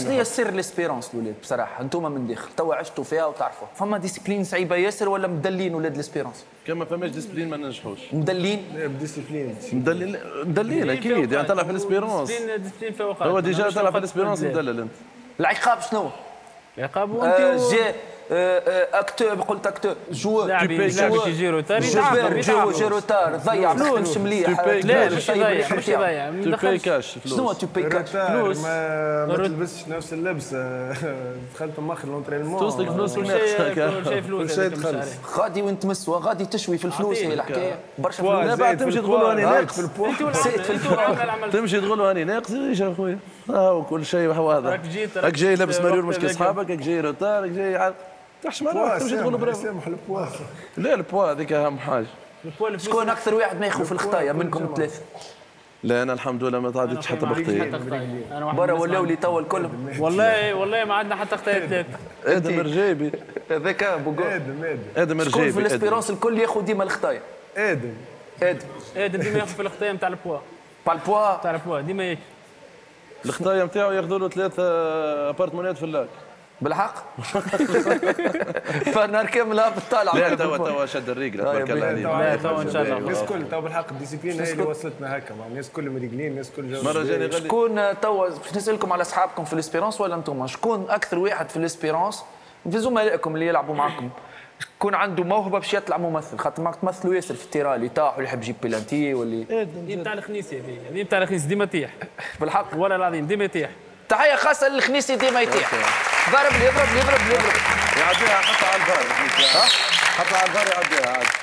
شنو هي سر ليسبيرونس الاولاد بصراحه انتم من داخل توا عشتوا فيها وتعرفوا فما ديسيبلين صعيبه ياسر ولا مدلين ولاد ليسبيرونس؟ كما فماش ديسبلين ما ننجحوش. مدلين؟ لا بديسيبلين مدلين اكيد يعني طلع في الاسبيرونس. ديسبلين فوق هو ديجا طلع في الاسبيرونس مدلل انت. العقاب شنو؟ العقاب وانت جي اكتور قلت اكتور جوور لاعب يجي روتار جي روتار ضيع ما خدمش مليح لا مش يضيع مش يضيع تو باي كاش شنو تو باي كاش فلوس ما تلبسش نفس اللبس دخلت مخ لونترينمون توصلك فلوس كل شيء فلوس غادي وين تمسوا غادي تشوي في الفلوس هي الحكايه برشا فلوس لا بعد تمشي تقول له راني ناقص تمشي تقول له راني ناقص ايش اخويا وكل شيء واضح راك جاي لابس مريول مش كاصحابك راك جاي روتار راك جاي تحش معنا تمشي تقول له برافو سامح البوا لا البوا هذيك اهم حاجه شكون اكثر واحد ما يخوف الخطايا منكم الثلاثه؟ لا انا الحمد لله ما تعديتش حتى بخطيه برا ولاو لي توا الكل والله ما عندنا حتى خطايا ثلاثه ادم رجيبي هذاك بوغو ادم رجيبي شكون في الاسبيرونس الكل ياخذ ديما الخطايا؟ ادم ديما ياخذ في الخطايا نتاع البوا تاع البوا ديما ياكل الخطايا نتاعو ياخذوا له 3 ابارتمونات في اللاك بالحق فنهار كامل هابط طالع لا توا شد الريقله تبارك الله عليه لا توا ان شاء الله الناس كل تو بالحق الديسيبلين هي اللي وصلتنا هكا الناس كل مريقلين الناس كل جو مره جاني غادي شكون توا باش نسالكم على اصحابكم في الاسبيرونس ولا انتم شكون اكثر واحد في الاسبيرونس في زملائكم اللي يلعبوا معكم يكون عنده موهبه باش يطلع ممثل خاطر ماك تمثلوا ياسر في التيرال يطاح ولا يحب يجيب بيلانتي واللي دي نتاع الخنيسي هذه نتاع الخنيسي ديما يطيح بالحق والله العظيم ديما يطيح تحيه خاصه للخنيسي ديما يطيح ضرب يضرب يعديها حتى على الفار حتى على الفار يعديها عادي